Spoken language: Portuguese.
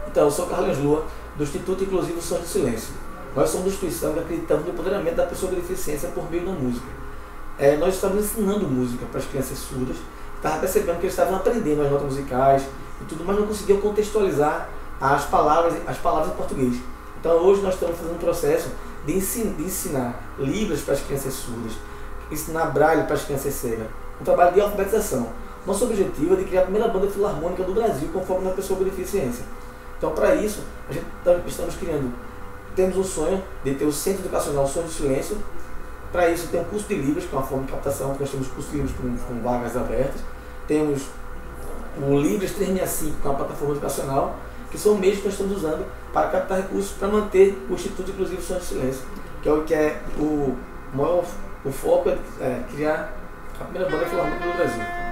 Então, eu sou Carlos Lua, do Instituto Inclusivo Sons do Silêncio. Nós somos uma instituição que acreditamos no empoderamento da pessoa com deficiência por meio da música. Nós estávamos ensinando música para as crianças surdas, estava percebendo que eles estavam aprendendo as notas musicais e tudo, mas não conseguiam contextualizar as palavras em português. Então hoje nós estamos fazendo um processo de ensinar Libras para as crianças surdas, ensinar Braille para as crianças cegas, um trabalho de alfabetização. Nosso objetivo é de criar a primeira banda filarmônica do Brasil com foco na pessoa com deficiência. Então, para isso, estamos criando, temos um sonho de ter o Centro Educacional Sons do Silêncio. Para isso, tem um curso de Libras, que é uma forma de captação, nós temos curso de Libras com vagas abertas. Temos o Libras 365, que é uma plataforma educacional, que são meios que nós estamos usando para captar recursos para manter o Instituto Inclusivo Sons do Silêncio, o foco é criar a primeira banda filarmônica do Brasil.